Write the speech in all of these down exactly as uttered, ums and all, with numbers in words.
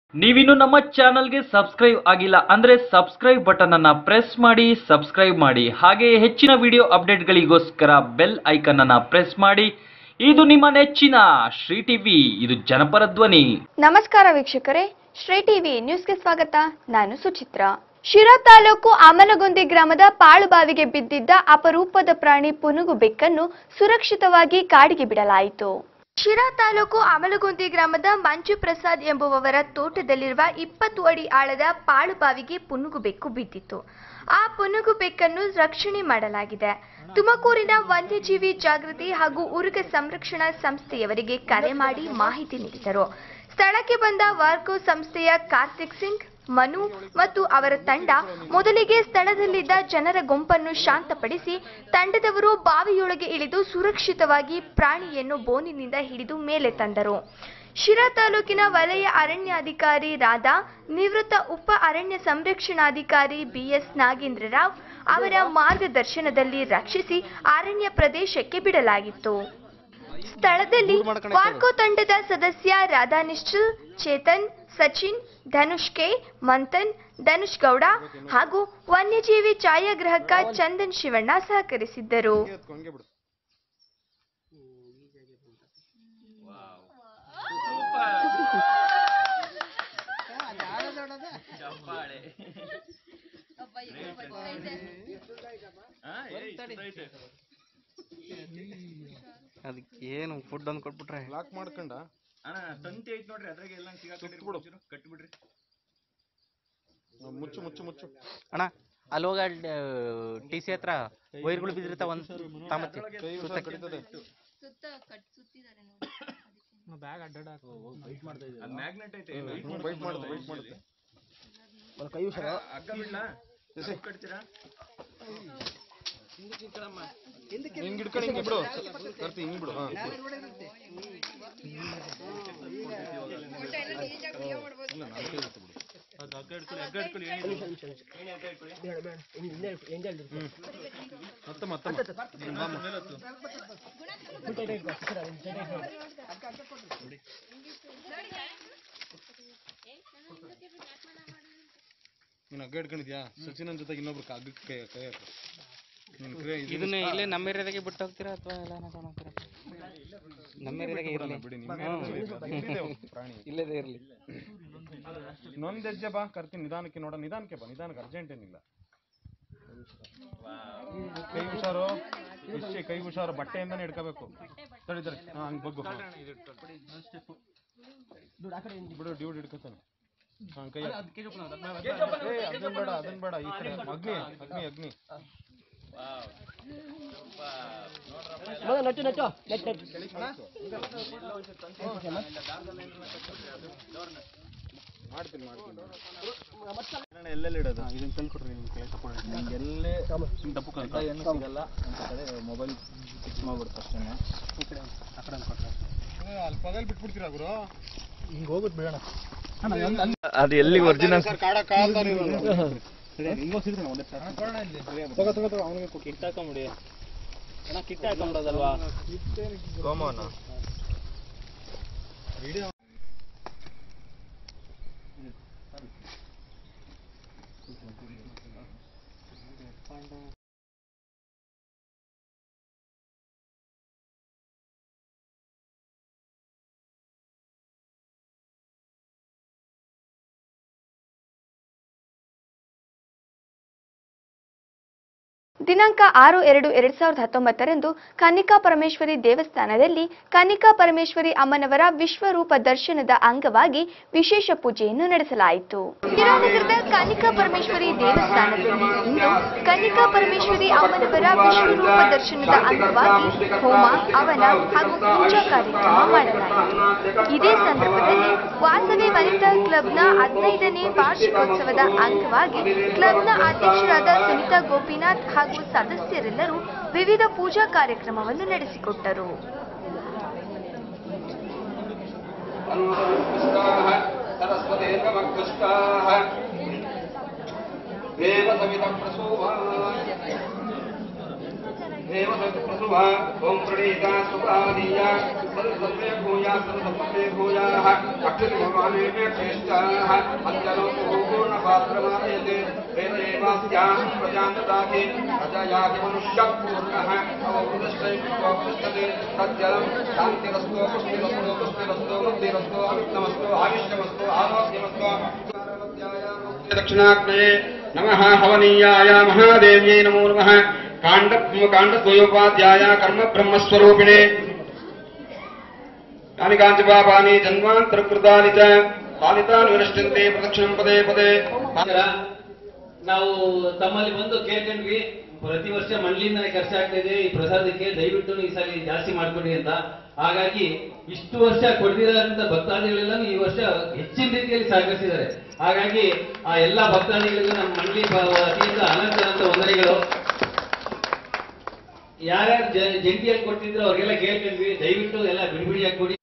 ನೀವಿನ್ನು ನಮ್ಮ ಚಾನಲ್ಗೆ ಸಬ್ಸ್ಕ್ರೈಬ್ ಆಗಿಲ್ಲ ಅಂದ್ರೆ ಸಬ್ಸ್ಕ್ರೈಬ್ ಬಟನ್ ಅನ್ನ ಪ್ರೆಸ್ ಮಾಡಿ ಸಬ್ಸ್ಕ್ರೈಬ್ ಮಾಡಿ ಹಾಗೆ ಹೆಚ್ಚಿನ ವಿಡಿಯೋ ಅಪ್ಡೇಟ್ಗಳಿಗೋಸ್ಕರ ಬೆಲ್ ಐಕನ್ ಅನ್ನ ಪ್ರೆಸ್ ಮಾಡಿ. ಇದು ನಿಮ್ಮ ನೆಚ್ಚಿನ ಶ್ರೀ ಟಿವಿ, ಇದು ಜನಪರ ಧ್ವನಿ. ನಮಸ್ಕಾರ ವೀಕ್ಷಕರೇ, ಶ್ರೀ ಟಿವಿ ನ್ಯೂಸ್ಗೆ ಸ್ವಾಗತ. ನಾನು ಸುಚಿತ್ರಾ. ಶಿರಾ ತಾಲೂಕು ಅಮಲಗುಂದಿ ಗ್ರಾಮದ ಪಾಳುಬಾವಿಗೆ ಬಿದ್ದಿದ್ದ ಅಪರೂಪದ ಪ್ರಾಣಿ ಪುನುಗು ಬೆಕ್ಕನ್ನು ಸುರಕ್ಷಿತವಾಗಿ ಕಾಡಿಗೆ ಬಿಡಲಾಯಿತು. ಶಿರಾ ತಾಲೂಕು ಅಮಲಗುಂದಿ ಗ್ರಾಮದ ಮಂಜು ಪ್ರಸಾದ್ ಎಂಬುವವರ ತೋಟದಲ್ಲಿರುವ ಇಪ್ಪತ್ತು ಅಡಿ ಆಳದ ಪಾಳುಬಾವಿಗೆ ಪುನುಗು ಬೆಕ್ಕು ಬಿದ್ದಿತ್ತು. ಆ ಪುನುಗು ಬೆಕ್ಕನ್ನು ರಕ್ಷಣೆ ಮಾಡಲಾಗಿದೆ. ತುಮಕೂರಿನ ವನ್ಯಜೀವಿ ಜಾಗೃತಿ ಹಾಗೂ ಉರುಗ ಸಂರಕ್ಷಣಾ ಸಂಸ್ಥೆಯವರಿಗೆ ಕರೆ ಮಾಡಿ ಮಾಹಿತಿ ನೀಡಿದರು. ಸ್ಥಳಕ್ಕೆ ಬಂದ ವಾರ್ಕೋ ಸಂಸ್ಥೆಯ ಕಾರ್ತಿಕ್ ಸಿಂಗ್, ಮನು ಮತ್ತು ಅವರ ತಂಡ ಮೊದಲಿಗೆ ಸ್ಥಳದಲ್ಲಿದ್ದ ಜನರ ಗುಂಪನ್ನು ಶಾಂತಪಡಿಸಿ ತಂಡದವರು ಬಾವಿಯೊಳಗೆ ಇಳಿದು ಸುರಕ್ಷಿತವಾಗಿ ಪ್ರಾಣಿಯನ್ನು ಬೋನಿನಿಂದ ಹಿಡಿದು ಮೇಲೆ ತಂದರು. ಶಿರಾ ತಾಲೂಕಿನ ವಲಯ ಅರಣ್ಯಾಧಿಕಾರಿ ರಾಧಾ, ನಿವೃತ್ತ ಉಪ ಅರಣ್ಯ ಸಂರಕ್ಷಣಾಧಿಕಾರಿ ಬಿಎಸ್ ನಾಗೇಂದ್ರರಾವ್ ಅವರ ಮಾರ್ಗದರ್ಶನದಲ್ಲಿ ರಕ್ಷಿಸಿ ಅರಣ್ಯ ಪ್ರದೇಶಕ್ಕೆ ಬಿಡಲಾಗಿತ್ತು. ಸ್ಥಳದಲ್ಲಿ ವಾರ್ಕೋ ತಂಡದ ಸದಸ್ಯ ರಾಧಾ ನಿಶ್ಚಲ್, ಚೇತನ್, ಸಚಿನ್, ಧನುಷ್ ಕೆ, ಮಂಥನ್, ಧನುಷ್ ಗೌಡ ಹಾಗೂ ವನ್ಯಜೀವಿ ಛಾಯಾಗ್ರಾಹಕ ಚಂದನ್ ಶಿವಣ್ಣ ಸಹಕರಿಸಿದ್ದರು. ಅದಕ್ಕೆ ಏನು ಫುಡ್ ಒಂದು ಕೊಟ್ಬಿಟ್ರೆ ಲಾಕ್ ಮಾಡ್ಕೊಂಡ ಅಣ್ಣ ತಂತಿ ಐತ್ ನೋಡ್ರಿ, ಅದ್ರಾಗೆ ಎಲ್ಲ ಸಿಗಾಕ್ಬಿಡು, ಕಟ್ಬಿಡ್ರಿ. ಮುಚ್ಚು ಮುಚ್ಚು ಮುಚ್ಚು ಅಣ್ಣ. ಅಲ್ಲಿ ಹೋಗ ಟಿ ಸಿ ಹತ್ರ ವೈರ್ಗಳು ಬಿದ್ದಿರ್ತಾವ, ಒಂದು ತಾಮತ್ತೆ ಸುತ್ತ ಕಡಿತದೆ. ಬ್ಯಾಗ್ ಅಡ್ಡಾಡ ವೈಟ್ ಮಾಡ್ತಾ ಇದೆ, ಅದು ಮ್ಯಾಗ್ನೆಟ್ ಐತೆ, ವೈಟ್ ಮಾಡ್ತಾ ವೈಟ್ ಮಾಡ್ತಾ ಒಂದು ಕೈ ಹುಷಾರ. ಹಗ್ಗ ಬಿಡ್ಲಾ, ಕಟ್ತೀರಾ? ಹಿಂಗ್ ಹಿಡ್ಕೊಂಡು ಹಿಂಗೆ ಬಿಡು, ಕರ್ತಿ ಹಿಂಗ್ ಬಿಡು. ಮತ್ತೆ ಮತ್ತೆ ನೀನು ಹಗ್ಗ ಹಿಡ್ಕೊಂಡಿದ್ಯಾ? ಸಚಿನ್ ಜೊತೆಗೆ ಇನ್ನೊಬ್ರು ಹಗ್ಗಕ್ಕೆ ಕೈ ಕೈ ಹಾಕು. ಇದನ್ನ ಇಲ್ಲೇ ನಮ್ಮ ಏರಿಯಾದಾಗೆ ಬಿಟ್ಟು ಹೋಗ್ತೀರಾ ಅಥವಾ ಎಲ್ಲ ಹೋಗ್ತೀರಾ? ನಮ್ಮ ಏರಿಯಾದಾಗೆ ಇರಲಿ ಬಿಡಿ, ಪ್ರಾಣಿ ಇಲ್ಲದೇ ಇರಲಿ. ಇನ್ನೊಂದು ಹೆಜ್ಜೆ ಬಾ, ಕರ್ತೀನಿ. ನಿಧಾನಕ್ಕೆ ನೋಡ, ನಿಧಾನಕ್ಕೆ ಬಾ, ನಿಧಾನಕ್ಕೆ, ಅರ್ಜೆಂಟ್ ಏನಿಲ್ಲ. ಕೈ ಹುಷಾರು, ಇಷ್ಟೇ ಕೈ ಹುಷಾರು, ಬಟ್ಟೆಯಿಂದಾನೆ ಹಿಡ್ಕೋಬೇಕು. ತಡಿ ತಡಿ, ಹಾ ಹಂಗೆ ಬಗ್ಗು ಬಿಡು, ಡ್ಯೂಡ್ ಹಿಡ್ಕೊತಾನೆ. ಹಾ ಕೈ, ಅದನ್ನ ಬೇಡ ಅದನ್ನ ಬೇಡ, ಈ ಕಡೆ ಅಗ್ನಿ ಅಗ್ನಿ ಅಗ್ನಿ ಮಾಡ್ತೀನಿ ಮಾಡ್ತೀನಿ. ಎಲ್ಲೆಲ್ಲಿ ಇಡೋದು? ಇದನ್ನ ತಂದು ಕೊಡ್ರಿ, ನಿಮ್ಮ ಕೈ ತಗೊಳ್ಳಿ. ನಿಮ್ಗೆ ಎಲ್ಲೇ ತಪ್ಪು ಕಲ್ತ ಏನು ಸಿಗಲ್ಲ ಅಂತ ಕಡೆ ಮೊಬೈಲ್ ಫಿಕ್ಸ್ ಮಾಡ್ಬಿಡ್ತು ಅಷ್ಟೇ. ಈ ಕಡೆ ಆ ಕಡೆ ಕೊಟ್ಟರೆ ಅಲ್ಲಿ ಪಗಲ್ ಬಿಟ್ಬಿಡ್ತೀರಾ ಗುರು? ಹಿಂಗೆ ಹೋಗುತ್ತೆ ಬಿಡೋಣ. ಅದು ಎಲ್ಲಿ ಒರಿಜಿನಲ್ ಅವನಿಗೆ ಕಿಟ್ ಹಾಕೊಂಬಿಡಿ ಅಣ್ಣ, ಕಿಟ್ ಹಾಕೊಂಬಿಡೋದಲ್ವಾ? ಗೋಮೋನ ವಿಡಿಯೋ ದಿನಾಂಕ ಆರು ಎರಡು ಎರಡ್ ಸಾವಿರದ ಹತ್ತೊಂಬತ್ತರಂದು ಕನ್ನಿಕಾ ಪರಮೇಶ್ವರಿ ದೇವಸ್ಥಾನದಲ್ಲಿ ಕನ್ನಿಕಾ ಪರಮೇಶ್ವರಿ ಅಮ್ಮನವರ ವಿಶ್ವರೂಪ ದರ್ಶನದ ಅಂಗವಾಗಿ ವಿಶೇಷ ಪೂಜೆಯನ್ನು ನಡೆಸಲಾಯಿತು. ಶಿರಾನಗರದ ಕನ್ನಿಕಾ ಪರಮೇಶ್ವರಿ ದೇವಸ್ಥಾನದಲ್ಲಿ ಇಂದು ಕನ್ನಿಕಾ ಪರಮೇಶ್ವರಿ ಅಮ್ಮನವರ ವಿಶ್ವರೂಪ ದರ್ಶನದ ಅಂಗವಾಗಿ ಹೋಮ, ಹವನ ಹಾಗೂ ಪೂಜಾ ಕಾರ್ಯಕ್ರಮ ಮಾಡಲಾಯಿತು. ಇದೇ ಸಂದರ್ಭದಲ್ಲಿ ವಾಸವಿ ವನಿತಾ ಕ್ಲಬ್ನ ಹದಿನೈದನೇ ವಾರ್ಷಿಕೋತ್ಸವದ ಅಂಗವಾಗಿ ಕ್ಲಬ್ನ ಅಧ್ಯಕ್ಷರಾದ ಸುನಿತಾ ಗೋಪಿನಾಥ್ ಹಾಗೂ ಸದಸ್ಯರೆಲ್ಲರೂ ವಿವಿಧ ಪೂಜಾ ಕಾರ್ಯಕ್ರಮವನ್ನು ನಡೆಸಿಕೊಟ್ಟರು. देवसत्प्रसुवा ओम प्रणीता सुप्रादीया सर्वसत्रे भूया सर्वसत्रे भूयाः अक्षरभवाने मे श्रेष्ठाः अत्यलोको पूर्णपात्रमायते वेदेवास्यां प्रजान्तदाति प्रजयाति मनुष्यः पूर्णः अववृदश्चैवोपतिष्ठते तज्जलं शान्तिरस्तो पुष्टिरस्तो पुष्टिरस्तो बुद्धिरस्तो अविघ्नमस्तो आयुष्यमस्तो आरोग्यमस्तो दक्षिणाग्नये नमः हवनीयाय महादेव्यै नमो नमः काण्ड काण्डद्वयोपाध्याय कर्म ब्रह्मस्वरूपिणे यानि काञ्च पापानि जन्मान्तरकृतानि च पालितानि विनश्यन्ते प्रदक्षिणं पदे पदे ನಾವು ತಮ್ಮಲ್ಲಿ ಬಂದು ಕೇಳ್ಕೊಂಡ್ವಿ ಪ್ರತಿ ವರ್ಷ ಮಂಡ್ಲಿಂದನೇ ಖರ್ಚಾಗ್ತಾ ಇದೆ ಈ ಪ್ರಸಾದಕ್ಕೆ ದಯವಿಟ್ಟು ಈ ಸಲ ಜಾಸ್ತಿ ಮಾಡ್ಕೊಡಿ ಅಂತ. ಹಾಗಾಗಿ ಇಷ್ಟು ವರ್ಷ ಕೊಡ್ದಿರೋಂಥ ಭಕ್ತಾದಿಗಳೆಲ್ಲ ಈ ವರ್ಷ ಹೆಚ್ಚಿನ ರೀತಿಯಲ್ಲಿ ಸಹಕರಿಸಿದ್ದಾರೆ. ಹಾಗಾಗಿ ಆ ಎಲ್ಲಾ ಭಕ್ತಾದಿಗಳಿಗೂ ನಮ್ಮ ಮಂಡ್ಲಿ ವತಿಯಿಂದ ಅನಂತ ವಂದನೆಗಳು. ಯಾರ್ಯಾರು ಜಂಟಿಯಾಗಿ ಕೊಟ್ಟಿದ್ರು ಅವ್ರಿಗೆಲ್ಲ ಕೇಳ್ಕೊಂಡ್ವಿ, ದಯವಿಟ್ಟು ಎಲ್ಲ ಬಿಡಿಬಿಡಿಯಾಗಿ ಕೊಡಿ.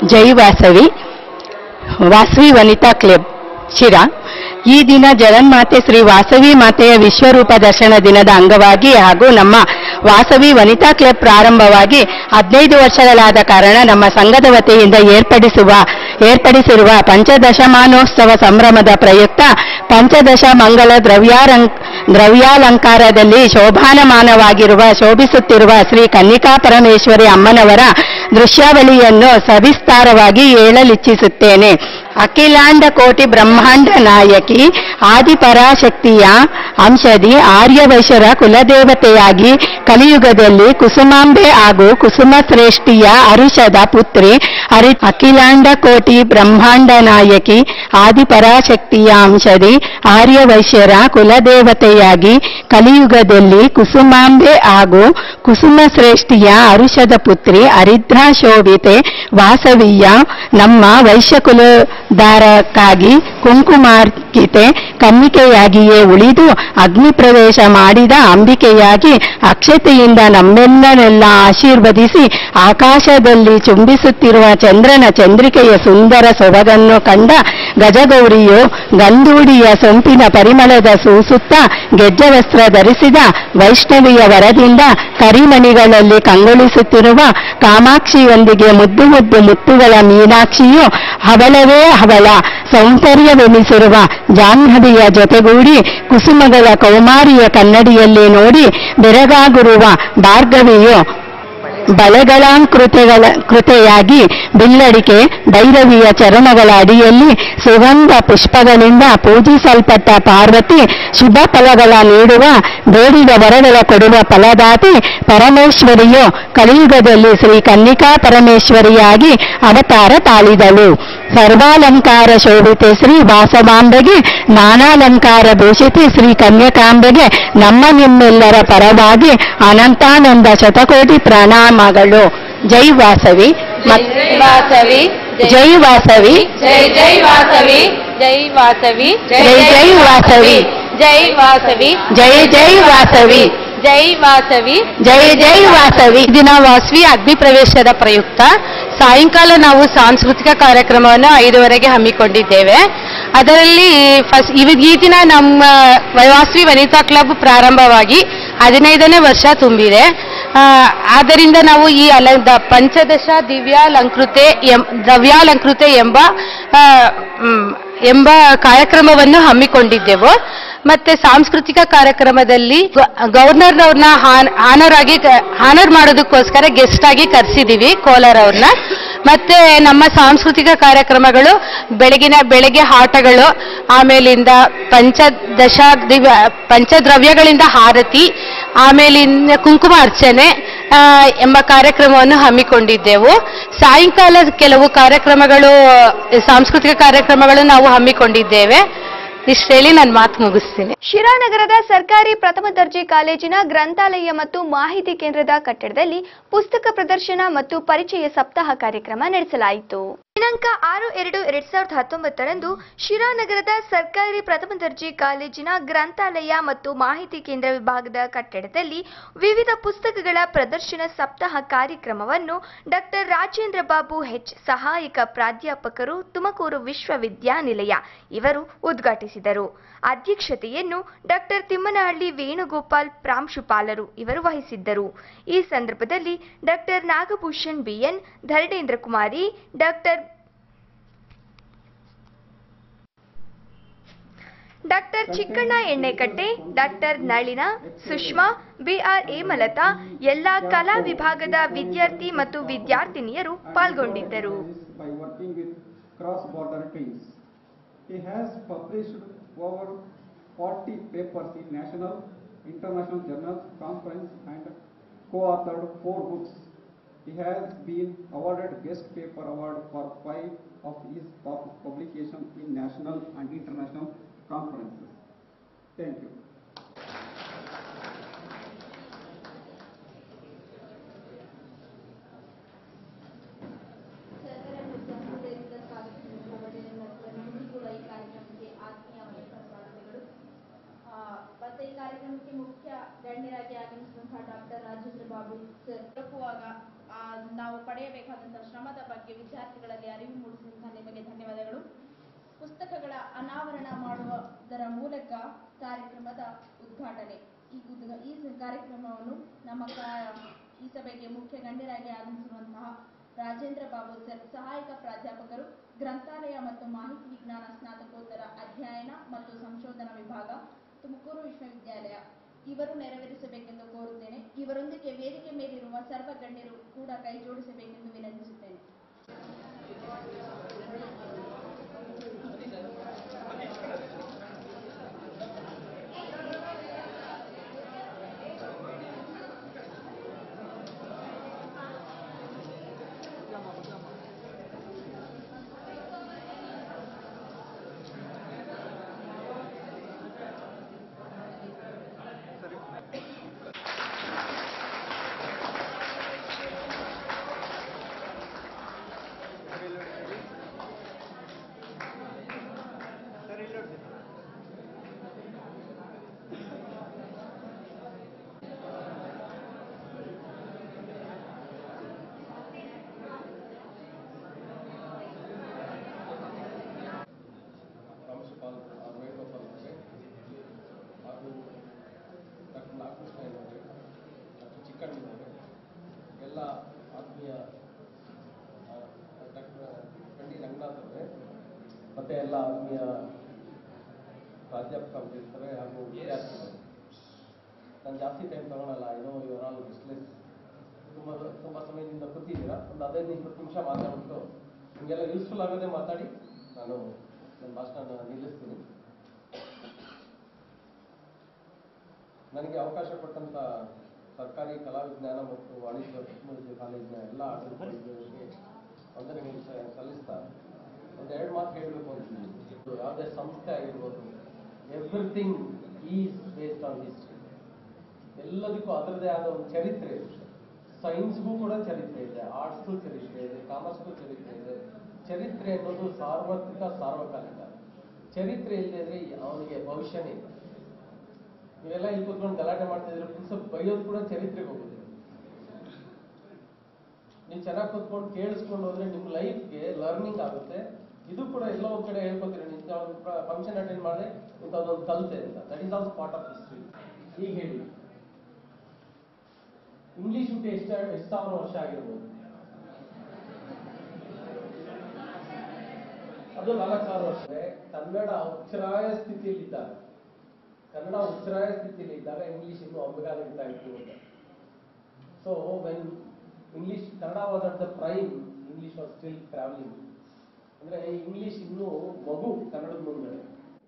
ಜೈ ವಾಸವಿ ವಾಸವಿ ವನಿತಾ ಕ್ಲಬ್ ಶಿರಾ. ಈ ದಿನ ಜಗನ್ಮಾತೆ ಶ್ರೀ ವಾಸವಿ ಮಾತೆಯ ವಿಶ್ವರೂಪ ದರ್ಶನ ದಿನದ ಅಂಗವಾಗಿ ಹಾಗೂ ನಮ್ಮ ವಾಸವಿ ವನಿತಾ ಕ್ಲಬ್ ಪ್ರಾರಂಭವಾಗಿ ಹದಿನೈದು ವರ್ಷಗಳಾದ ಕಾರಣ ನಮ್ಮ ಸಂಘದ ವತಿಯಿಂದ ಏರ್ಪಡಿಸುವ ಏರ್ಪಡಿಸಿರುವ ಪಂಚದಶಮಾನೋತ್ಸವ ಸಂಭ್ರಮದ ಪ್ರಯುಕ್ತ ಪಂಚದಶ ಮಂಗಲ ದ್ರವ್ಯಾರಂಕ್ ದ್ರವ್ಯಾಲಂಕಾರದಲ್ಲಿ ಶೋಭಾನಮಾನವಾಗಿರುವ ಶೋಭಿಸುತ್ತಿರುವ ಶ್ರೀ ಕನ್ನಿಕಾ ಪರಮೇಶ್ವರಿ ಅಮ್ಮನವರ ದೃಶ್ಯಾವಳಿಯನ್ನು ಸವಿಸ್ತಾರವಾಗಿ ಹೇಳಲಿಚ್ಛಿಸುತ್ತೇನೆ. ಅಖಿಲಾಂಡ ಕೋಟಿ ಬ್ರಹ್ಮಾಂಡ ನಾಯಕಿ ಆದಿಪರಾಶಕ್ತಿಯ ಅಂಶದಿ ಆರ್ಯವೈಶ್ಯರ ಕುಲದೇವತೆಯಾಗಿ ಕಲಿಯುಗದಲ್ಲಿ ಕುಸುಮಾಂಬೆ ಹಾಗೂ ಕುಸುಮ ಶ್ರೇಷ್ಠಿಯ ಅರುಷದ ಪುತ್ರಿ ಹರಿ ಅಖಿಲಾಂಡ ಕೋಟಿ ಬ್ರಹ್ಮಾಂಡ ನಾಯಕಿ ಆದಿಪರಾಶಕ್ತಿಯ ಅಂಶದಿ ಆರ್ಯವೈಶ್ಯರ ಕುಲದೇವತೆಯಾಗಿ ಕಲಿಯುಗದಲ್ಲಿ ಕುಸುಮಾಂಬೆ ಹಾಗೂ ಕುಸುಮ ಶ್ರೇಷ್ಠಿಯ ಅರುಷದ ಪುತ್ರಿ ಹರಿದ್ರಾ ಶೋಭಿತೆ ವಾಸವಿಯ ನಮ್ಮ ವೈಶ್ಯಕುಲಧಾರಕ್ಕಾಗಿ ಕುಂಕುಮಾರ್ಕಿತೆ ಕನ್ನಿಕೆಯಾಗಿಯೇ ಉಳಿದು ಅಗ್ನಿ ಪ್ರವೇಶ ಮಾಡಿದ ಅಂಬಿಕೆಯಾಗಿ ಅಕ್ಷತೆಯಿಂದ ನಮ್ಮೆಲ್ಲನೆಲ್ಲ ಆಶೀರ್ವದಿಸಿ ಆಕಾಶದಲ್ಲಿ ಚುಂಬಿಸುತ್ತಿರುವ ಚಂದ್ರನ ಚಂದ್ರಿಕೆಯ ಸುಂದರ ಸೊಬಗನ್ನು ಕಂಡ ಗಜಗೌರಿಯು ಗಂಧೂಡಿಯ ಸೊಂಪಿನ ಪರಿಮಳದ ಸೂಸುತ್ತ ಗೆಜ್ಜೆ ವಸ್ತ್ರ ಧರಿಸಿದ ವೈಷ್ಣವಿಯ ವರದಿಂದ ಕರಿಮಣಿಗಳಲ್ಲಿ ಕಂಗೊಳಿಸುತ್ತಿರುವ ಕಾಮಾಕ್ಷಿಯೊಂದಿಗೆ ಮುದ್ದು ಮುದ್ದು ಮುತ್ತುಗಳ ಮೀನಾಕ್ಷಿಯು ಹವಳವೇ ಹವಳ ಸೌಂದರ್ಯವೆನಿಸಿರುವ ಜಾಹ್ನವಿಯ ಜೊತೆಗೂಡಿ ಕುಸುಮಗಳ ಕೌಮಾರಿಯ ಕನ್ನಡಿಯಲ್ಲಿ ನೋಡಿ ಬೆರಗಾಗಿರುವ ಭಾರ್ಗವಿಯು ಬಳೆಗಳಾಂಕೃತೆಗಳ ಕೃತೆಯಾಗಿ ಬಿಲ್ಲಡಿಕೆ ಭೈರವಿಯ ಚರಣಗಳ ಅಡಿಯಲ್ಲಿ ಸುಗಂಧ ಪುಷ್ಪಗಳಿಂದ ಪೂಜಿಸಲ್ಪಟ್ಟ ಪಾರ್ವತಿ ಶುಭ ಫಲಗಳ ನೀಡುವ ಬೇಡಿದ ವರಗಳ ಕೊಡುವ ಫಲದಾತಿ ಪರಮೇಶ್ವರಿಯು ಕಲಿಯುಗದಲ್ಲಿ ಶ್ರೀ ಕನ್ನಿಕಾ ಪರಮೇಶ್ವರಿಯಾಗಿ ಅವತಾರ ತಾಳಿದಳು. ಸರ್ವಾಲಂಕಾರ ಶೋಭಿತೆ ಶ್ರೀ ವಾಸವಾಂಬೆಗೆ ನಾನಾಲಂಕಾರ ಭೂಷಿತೆ ಶ್ರೀ ಕನ್ಯಕಾಂಬೆಗೆ ನಮ್ಮ ನಿಮ್ಮೆಲ್ಲರ ಪರವಾಗಿ ಅನಂತಾನಂದ ಶತಕೋಟಿ ಪ್ರಣಾಮಗಳು. ಜೈ ವಾಸವಿ ವಾಸವಿ ಜೈ ವಾಸವಿ ಜೈ ಜೈ ವಾಸವಿ ಜೈ ವಾಸವಿ ಜೈ ಜೈ ವಾಸವಿ ಜೈ ವಾಸವಿ ಜೈ ಜೈ ವಾಸವಿ ಜೈ ವಾಸವಿ ಜೈ ಜೈ ವಾಸವಿ. ದಿನ ವಾಸವಿ ಅಗ್ನಿ ಪ್ರವೇಶದ ಪ್ರಯುಕ್ತ ಸಾಯಂಕಾಲ ನಾವು ಸಾಂಸ್ಕೃತಿಕ ಕಾರ್ಯಕ್ರಮವನ್ನು ಐದುವರೆಗೆ ಹಮ್ಮಿಕೊಂಡಿದ್ದೇವೆ. ಅದರಲ್ಲಿ ಫಸ್ಟ್ ಈ ದಿನ ನಮ್ಮ ವಾಸವಿ ವನಿತಾ ಕ್ಲಬ್ ಪ್ರಾರಂಭವಾಗಿ ಹದಿನೈದನೇ ವರ್ಷ ತುಂಬಿದೆ. ಆದ್ದರಿಂದ ನಾವು ಈ ಅಲ ಪಂಚದಶ ದಿವ್ಯಾಲಂಕೃತೆ ಎಂ ದ್ರವ್ಯಾಲಂಕೃತೆ ಎಂಬ ಎಂಬ ಕಾರ್ಯಕ್ರಮವನ್ನು ಹಮ್ಮಿಕೊಂಡಿದ್ದೆವು. ಮತ್ತೆ ಸಾಂಸ್ಕೃತಿಕ ಕಾರ್ಯಕ್ರಮದಲ್ಲಿ ಗವರ್ನರ್ನವ್ರನ್ನ ಹಾನರ್ ಆಗಿ ಹಾನರ್ ಮಾಡೋದಕ್ಕೋಸ್ಕರ ಗೆಸ್ಟ್ ಆಗಿ ಕರೆಸಿದೀವಿ ಕೋಲಾರ ಅವ್ರನ್ನ. ಮತ್ತೆ ನಮ್ಮ ಸಾಂಸ್ಕೃತಿಕ ಕಾರ್ಯಕ್ರಮಗಳು ಬೆಳಗಿನ ಬೆಳಗ್ಗೆ ಆಟಗಳು, ಆಮೇಲಿಂದ ಪಂಚದಶ ದಿವ್ಯ ಪಂಚದ್ರವ್ಯಗಳಿಂದ ಹಾರತಿ, ಆಮೇಲಿಂದ ಕುಂಕುಮ ಅರ್ಚನೆ ಎಂಬ ಕಾರ್ಯಕ್ರಮವನ್ನು ಹಮ್ಮಿಕೊಂಡಿದ್ದೆವು. ಸಾಯಂಕಾಲ ಕೆಲವು ಕಾರ್ಯಕ್ರಮಗಳು ಸಾಂಸ್ಕೃತಿಕ ಕಾರ್ಯಕ್ರಮಗಳು ನಾವು ಹಮ್ಮಿಕೊಂಡಿದ್ದೇವೆ. ಇಷ್ಟು ಹೇಳಿ ನಾನು ಮಾತು ಮುಗಿಸ್ತೀನಿ. ಶಿರಾ ನಗರದ ಸರ್ಕಾರಿ ಪ್ರಥಮ ದರ್ಜೆ ಕಾಲೇಜಿನ ಗ್ರಂಥಾಲಯ ಮತ್ತು ಮಾಹಿತಿ ಕೇಂದ್ರದ ಕಟ್ಟಡದಲ್ಲಿ ಪುಸ್ತಕ ಪ್ರದರ್ಶನ ಮತ್ತು ಪರಿಚಯ ಸಪ್ತಾಹ ಕಾರ್ಯಕ್ರಮ ನಡೆಸಲಾಯಿತು. ದಿನಾಂಕ ಆರು ಎರಡು ಎರಡ್ ಸಾವಿರದ ಹತ್ತೊಂಬತ್ತರಂದು ಶಿರಾ ನಗರದ ಸರ್ಕಾರಿ ಪ್ರಥಮ ದರ್ಜೆ ಕಾಲೇಜಿನ ಗ್ರಂಥಾಲಯ ಮತ್ತು ಮಾಹಿತಿ ಕೇಂದ್ರ ವಿಭಾಗದ ಕಟ್ಟಡದಲ್ಲಿ ವಿವಿಧ ಪುಸ್ತಕಗಳ ಪ್ರದರ್ಶನ ಸಪ್ತಾಹ ಕಾರ್ಯಕ್ರಮವನ್ನು ಡಾಕ್ಟರ್ ರಾಜೇಂದ್ರ ಬಾಬು ಹೆಚ್, ಸಹಾಯಕ ಪ್ರಾಧ್ಯಾಪಕರು, ತುಮಕೂರು ವಿಶ್ವವಿದ್ಯಾನಿಲಯ ಇವರು ಉದ್ಘಾಟಿಸಿದರು. ಅಧ್ಯಕ್ಷತೆಯನ್ನು ಡಾಕ್ಟರ್ ತಿಮ್ಮನಹಳ್ಳಿ ವೇಣುಗೋಪಾಲ್ ಪ್ರಾಂಶುಪಾಲರು ಇವರು ವಹಿಸಿದ್ದರು. ಈ ಸಂದರ್ಭದಲ್ಲಿ doctor Nagabhushan B N, Dharanendra Kumari, doctor doctor Chikkanna Ennekatte, doctor Nalina, Sushma, B R Hemalatha, ಎಲ್ಲಾ ಕಲಾ ವಿಭಾಗದ ವಿದ್ಯಾರ್ಥಿ ಮತ್ತು ವಿದ್ಯಾರ್ಥಿನಿಯರು ಪಾಲ್ಗೊಂಡಿದ್ದರು. He has published over forty papers in national, international journals, conference, and co-authored four books. He has been awarded Guest Paper Award for five of his publications in national and international conferences. Thank you. ಮತ್ತೆ ಈ ಕಾರ್ಯಕ್ರಮಕ್ಕೆ ಮುಖ್ಯ ಗಣ್ಯರಾಗಿ ಆಗಮಿಸಿದಂತಹ doctor Rajendra Babu sir ತಲುಪುವಾಗ ನಾವು ಪಡೆಯಬೇಕಾದಂತಹ ಶ್ರಮದ ಬಗ್ಗೆ ವಿದ್ಯಾರ್ಥಿಗಳಲ್ಲಿ ಅರಿವು ಮೂಡಿಸಿದಂತಹ ನಿಮಗೆ ಧನ್ಯವಾದಗಳು. ಪುಸ್ತಕಗಳ ಅನಾವರಣ ಮಾಡುವುದರ ಮೂಲಕ ಕಾರ್ಯಕ್ರಮದ ಉದ್ಘಾಟನೆ. ಈ ಉದ್ಘ ಈ ಕಾರ್ಯಕ್ರಮವನ್ನು ನಮ್ಮ ಈ ಸಭೆಗೆ ಮುಖ್ಯ ಗಣ್ಯರಾಗಿ ಆಗಮಿಸಿರುವಂತಹ ರಾಜೇಂದ್ರ ಬಾಬು ಸರ್, ಸಹಾಯಕ ಪ್ರಾಧ್ಯಾಪಕರು, ಗ್ರಂಥಾಲಯ ಮತ್ತು ಮಾಹಿತಿ ವಿಜ್ಞಾನ ಸ್ನಾತಕೋತ್ತರ ಅಧ್ಯಯನ ಮತ್ತು ಸಂಶೋಧನಾ ವಿಭಾಗ, ತುಮಕೂರು ವಿಶ್ವವಿದ್ಯಾಲಯ, ಇವರು ನೆರವೇರಿಸಬೇಕೆಂದು ಕೋರುತ್ತೇನೆ. ಇವರೊಂದಿಗೆ ವೇದಿಕೆ ಮೇಲಿರುವ ಸರ್ವ ಗಣ್ಯರು ಕೂಡ ಕೈ ಜೋಡಿಸಬೇಕೆಂದು ವಿನಂತಿಸುತ್ತೇನೆ. ಹಾಗೂ ಡಾಕ್ಟರ್ ನಾಗಕೃಷ್ಣ ಇದ್ದಾರೆ, ಡಾಕ್ಟರ್ ಚಿಕ್ಕಣ್ಣಿದ್ದಾರೆ, ಎಲ್ಲ ಆತ್ಮೀಯ ಡಾಕ್ಟರ್ ಕಂಡಿ ರಂಗನಾಥ್ ಅವರೇ, ಮತ್ತೆ ಎಲ್ಲ ಆತ್ಮೀಯ ಪ್ರಾಧ್ಯಾಪಕ ಇರ್ತಾರೆ ಹಾಗೂ ವಿದ್ಯಾರ್ಥಿಗಳು. ನಾನು ಜಾಸ್ತಿ ಟೈಮ್ ತಗೊಳ್ಳಲ್ಲ, ಏನೋ ಇವರ ಆಲ್ ರೆಸ್ಟ್ಲೆಸ್, ತುಂಬ ತುಂಬ ಸಮಯದಿಂದ ಕೂತಿದ್ದೀರಾ. ಒಂದು ಹದಿನೈದು ಇಪ್ಪತ್ತು ನಿಮಿಷ ಮಾತಾಡ್ಬಿಟ್ಟು ನಿಮಗೆಲ್ಲ ಯೂಸ್ಫುಲ್ ಆಗೋದೇ ಮಾತಾಡಿ ನಾನು ನನ್ನ ಭಾಷಣ ನಿಲ್ಲಿಸ್ತೀನಿ. ನನಗೆ ಅವಕಾಶ ಕೊಟ್ಟಂತ ಸರ್ಕಾರಿ ಕಲಾ ವಿಜ್ಞಾನ ಮತ್ತು ವಾಣಿಜ್ಯ ಟೆಕ್ನಾಲಜಿ ಕಾಲೇಜಿನ ಎಲ್ಲ ಆಡಳಿತಗಳಿಗೆ ವಂದನೆಗಳು ಸಲ್ಲಿಸ್ತಾ ಒಂದೆರಡು ಮಾತು ಹೇಳಬೇಕು ಅಂತೀನಿ. ಯಾವುದೇ ಸಂಸ್ಥೆ ಆಗಿರ್ಬೋದು, everything is based on history. ಎಲ್ಲದಕ್ಕೂ ಅದರದೇ ಆದ ಒಂದು ಚರಿತ್ರೆ ಇದೆ. ಸೈನ್ಸ್ಗೂ ಕೂಡ ಚರಿತ್ರೆ ಇದೆ, ಆರ್ಟ್ಸ್ಗೂ ಚರಿತ್ರೆ ಇದೆ, ಕಾಮರ್ಸ್ಗೂ ಚರಿತ್ರೆ ಇದೆ. ಚರಿತ್ರೆ ಅನ್ನೋದು ಸಾರ್ವತ್ರಿಕ, ಸಾರ್ವಕಾಲಿಕ. ಚರಿತ್ರೆ ಇಲ್ಲದೆ ಅವನಿಗೆ ಭವಿಷ್ಯನೇ ಇಲ್ಲ. ನೀವೆಲ್ಲ ಇಲ್ಲಿ ಕೂತ್ಕೊಂಡು ಗಲಾಟೆ ಮಾಡ್ತಿದ್ರೆ ಪುಸ್ತಕ ಬೈಯೋದು ಕೂಡ ಚರಿತ್ರೆಗೆ ಹೋಗುದಿಲ್ಲ. ನೀವು ಚೆನ್ನಾಗಿ ಕೂತ್ಕೊಂಡು ಕೇಳಿಸ್ಕೊಂಡು ಹೋದ್ರೆ ನಿಮ್ಮ ಲೈಫ್ಗೆ ಲರ್ನಿಂಗ್ ಆಗುತ್ತೆ. ಇದು ಕೂಡ ಎಲ್ಲೋ ಒಂದ್ ಕಡೆ ಹೇಳ್ಕೊತೀರಿ, ಇಂಥ ಒಂದು ಫಂಕ್ಷನ್ ಅಟೆಂಡ್ ಮಾಡಿದೆ ಇಂಥದ್ದೊಂದು ಕಲಿತೆ ಅಂತ. That is also part of history. ಈಗ ಹೇಳಿ, ಇಂಗ್ಲಿಷ್ ಹುಟ್ಟಿ ಎಷ್ಟು ಎಷ್ಟು ಸಾವಿರ ವರ್ಷ ಆಗಿರ್ಬೋದು? ಅದು ನಾಲ್ಕು ಸಾವಿರ ವರ್ಷ. ಕನ್ನಡ ಉಚ್ಛ್ರಾಯ ಸ್ಥಿತಿಯಲ್ಲಿದ್ದಾಗ ಕನ್ನಡ ಉಚ್ಛ್ರಾಯ ಸ್ಥಿತಿಯಲ್ಲಿ ಇದ್ದಾಗ ಇಂಗ್ಲಿಷ್ ಇನ್ನೂ ಅಂಬಗಾಲಿರ್ತಾ ಇತ್ತು ಅಂತ. So when English Kannada was at the prime, English was still travelling. ಅಂದ್ರೆ ಇಂಗ್ಲಿಷ್ ಇನ್ನೂ ಮಗು ಕನ್ನಡದ ಮುಂದೆ.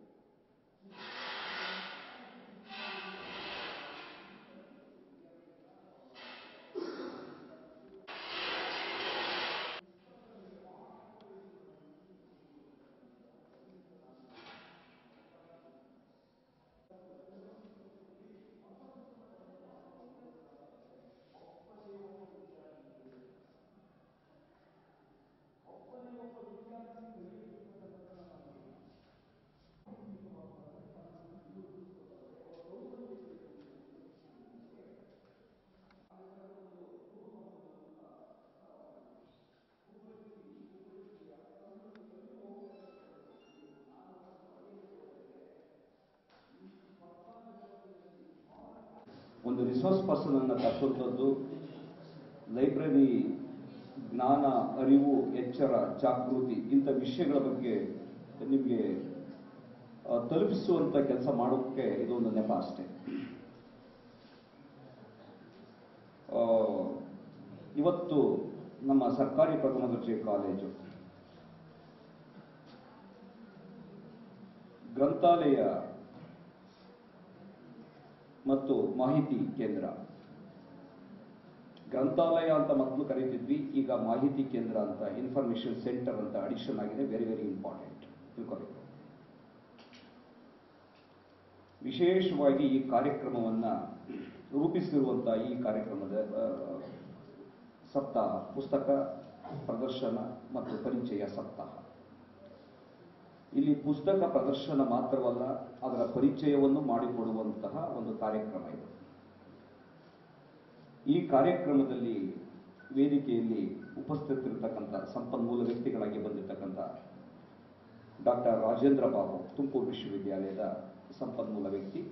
ಒಂದು ರಿಸೋರ್ಸ್ ಪರ್ಸನ್ ಅನ್ನು ತಕ್ಕಂಥದ್ದು ಲೈಬ್ರರಿ ಜ್ಞಾನ, ಅರಿವು, ಎಚ್ಚರ, ಜಾಗೃತಿ ಇಂಥ ವಿಷಯಗಳ ಬಗ್ಗೆ ನಿಮಗೆ ತಲುಪಿಸುವಂಥ ಕೆಲಸ ಮಾಡೋಕ್ಕೆ ಇದೊಂದು ನೆಪ ಅಷ್ಟೇ. ಇವತ್ತು ನಮ್ಮ ಸರ್ಕಾರಿ ಪ್ರಥಮ ದರ್ಜೆ ಕಾಲೇಜು ಗ್ರಂಥಾಲಯ ಮತ್ತು ಮಾಹಿತಿ ಕೇಂದ್ರ, ಗ್ರಂಥಾಲಯ ಅಂತ ಮೊದಲು ಕರೀತಿದ್ವಿ, ಈಗ ಮಾಹಿತಿ ಕೇಂದ್ರ ಅಂತ, ಇನ್ಫಾರ್ಮೇಶನ್ ಸೆಂಟರ್ ಅಂತ ಅಡಿಷನ್ ಆಗಿದೆ. ವೆರಿ ವೆರಿ ಇಂಪಾರ್ಟೆಂಟ್, ತಿಳ್ಕೋಬೇಕು. ವಿಶೇಷವಾಗಿ ಈ ಕಾರ್ಯಕ್ರಮವನ್ನ ರೂಪಿಸಿರುವಂಥ ಈ ಕಾರ್ಯಕ್ರಮದ ಸಪ್ತಾಹ, ಪುಸ್ತಕ ಪ್ರದರ್ಶನ ಮತ್ತು ಪರಿಚಯ ಸಪ್ತಾಹ. ಇಲ್ಲಿ ಪುಸ್ತಕ ಪ್ರದರ್ಶನ ಮಾತ್ರವಲ್ಲ, ಅದರ ಪರಿಚಯವನ್ನು ಮಾಡಿಕೊಡುವಂತಹ ಒಂದು ಕಾರ್ಯಕ್ರಮ ಇದು. ಈ ಕಾರ್ಯಕ್ರಮದಲ್ಲಿ ವೇದಿಕೆಯಲ್ಲಿ ಉಪಸ್ಥಿತರಿರ್ತಕ್ಕಂಥ ಸಂಪನ್ಮೂಲ ವ್ಯಕ್ತಿಗಳಾಗಿ ಬಂದಿರತಕ್ಕಂಥ ಡಾಕ್ಟರ್ ರಾಜೇಂದ್ರ ಬಾಬು, ತುಮಕೂರು ವಿಶ್ವವಿದ್ಯಾಲಯದ ಸಂಪನ್ಮೂಲ ವ್ಯಕ್ತಿ,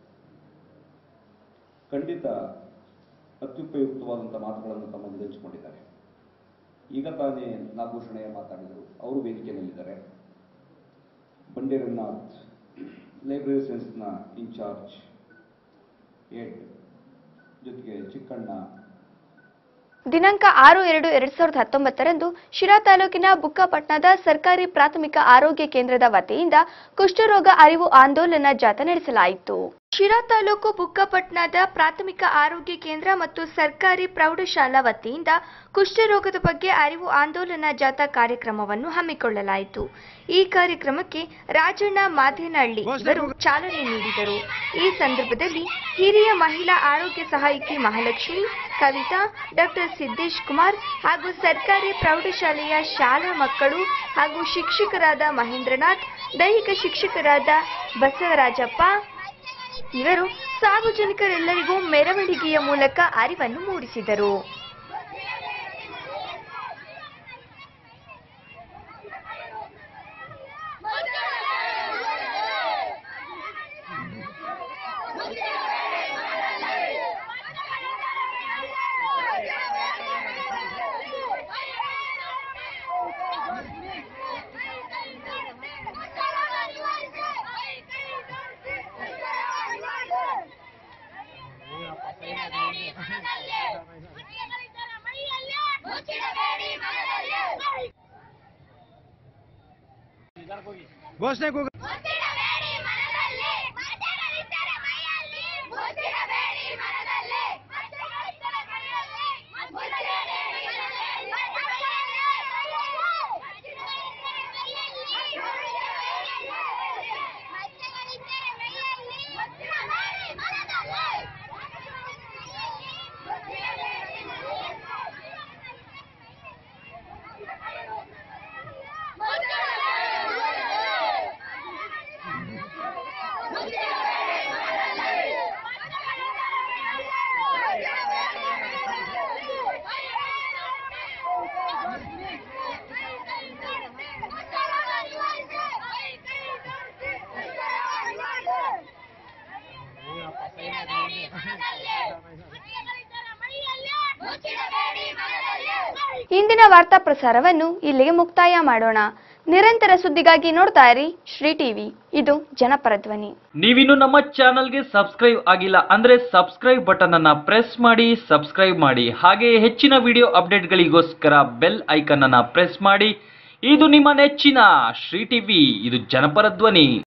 ಖಂಡಿತ ಅತ್ಯುಪಯುಕ್ತವಾದಂಥ ಮಾತುಗಳನ್ನು ತಮ್ಮ ಮುಂದೆ ಹಂಚಿಕೊಂಡಿದ್ದಾರೆ. ಈಗ ತಾನೇ ನಾಗಭೂಷಣಯ್ಯ ಮಾತಾಡಿದರು, ಅವರು ವೇದಿಕೆಯಲ್ಲಿದ್ದಾರೆ. ಬಂಡೇರನಾಥ್, ಲೈಬ್ರರಿ ಸೈನ್ಸ್ನ ಇನ್ಚಾರ್ಜ್ ಹೆಡ್, ಜೊತೆಗೆ ಚಿಕ್ಕಣ್ಣ. ದಿನಾಂಕ ಆರು ಎರಡು ಎರಡ್ ಸಾವಿರದ ಹತ್ತೊಂಬತ್ತರಂದು ಶಿರಾ ತಾಲೂಕಿನ ಬುಕ್ಕಾಪಟ್ಟಣದ ಸರ್ಕಾರಿ ಪ್ರಾಥಮಿಕ ಆರೋಗ್ಯ ಕೇಂದ್ರದ ವತಿಯಿಂದ ಕುಷ್ಠರೋಗ ಅರಿವು ಆಂದೋಲನ ಜಾಥಾ ನಡೆಸಲಾಯಿತು. ಶಿರಾ ತಾಲೂಕು ಬುಕ್ಕಾಪಟ್ಟಣದ ಪ್ರಾಥಮಿಕ ಆರೋಗ್ಯ ಕೇಂದ್ರ ಮತ್ತು ಸರ್ಕಾರಿ ಪ್ರೌಢಶಾಲಾ ವತಿಯಿಂದ ಕುಷ್ಠರೋಗದ ಬಗ್ಗೆ ಅರಿವು ಆಂದೋಲನ ಜಾಥಾ ಕಾರ್ಯಕ್ರಮವನ್ನು ಹಮ್ಮಿಕೊಳ್ಳಲಾಯಿತು. ಈ ಕಾರ್ಯಕ್ರಮಕ್ಕೆ ರಾಜಣ್ಣ ಮಾದೇನಹಳ್ಳಿ ಇವರು ಚಾಲನೆ ನೀಡಿದರು. ಈ ಸಂದರ್ಭದಲ್ಲಿ ಹಿರಿಯ ಮಹಿಳಾ ಆರೋಗ್ಯ ಸಹಾಯಕಿ ಮಹಾಲಕ್ಷ್ಮಿ, ಕವಿತಾ, ಡಾಕ್ಟರ್ ಸಿದ್ದೇಶ್ ಕುಮಾರ್ ಹಾಗೂ ಸರ್ಕಾರಿ ಪ್ರೌಢಶಾಲೆಯ ಶಾಲಾ ಮಕ್ಕಳು ಹಾಗೂ ಶಿಕ್ಷಕರಾದ ಮಹೇಂದ್ರನಾಥ್, ದೈಹಿಕ ಶಿಕ್ಷಕರಾದ ಬಸವರಾಜಪ್ಪ ಇವರು ಸಾರ್ವಜನಿಕರೆಲ್ಲರಿಗೂ ಮೆರವಣಿಗೆಯ ಮೂಲಕ ಅರಿವನ್ನು ಮೂಡಿಸಿದರು. ಘೋಷಣೆ ಇಂದಿನ ವಾರ್ತಾ ಪ್ರಸಾರವನ್ನು ಇಲ್ಲಿಗೆ ಮುಕ್ತಾಯ ಮಾಡೋಣ. ನಿರಂತರ ಸುದ್ದಿಗಾಗಿ ನೋಡ್ತಾ ಇರಿ ಶ್ರೀ ಟಿವಿ, ಇದು ಜನಪರ ಧ್ವನಿ. ನೀವಿನ್ನು ನಮ್ಮ ಚಾನಲ್ಗೆ ಸಬ್ಸ್ಕ್ರೈಬ್ ಆಗಿಲ್ಲ ಅಂದ್ರೆ ಸಬ್ಸ್ಕ್ರೈಬ್ ಬಟನ್ ಅನ್ನ ಪ್ರೆಸ್ ಮಾಡಿ, ಸಬ್ಸ್ಕ್ರೈಬ್ ಮಾಡಿ. ಹಾಗೆ ಹೆಚ್ಚಿನ ವಿಡಿಯೋ ಅಪ್ಡೇಟ್ಗಳಿಗೋಸ್ಕರ ಬೆಲ್ ಐಕನ್ ಅನ್ನ ಪ್ರೆಸ್ ಮಾಡಿ. ಇದು ನಿಮ್ಮ ನೆಚ್ಚಿನ ಶ್ರೀ ಟಿವಿ, ಇದು ಜನಪರ ಧ್ವನಿ.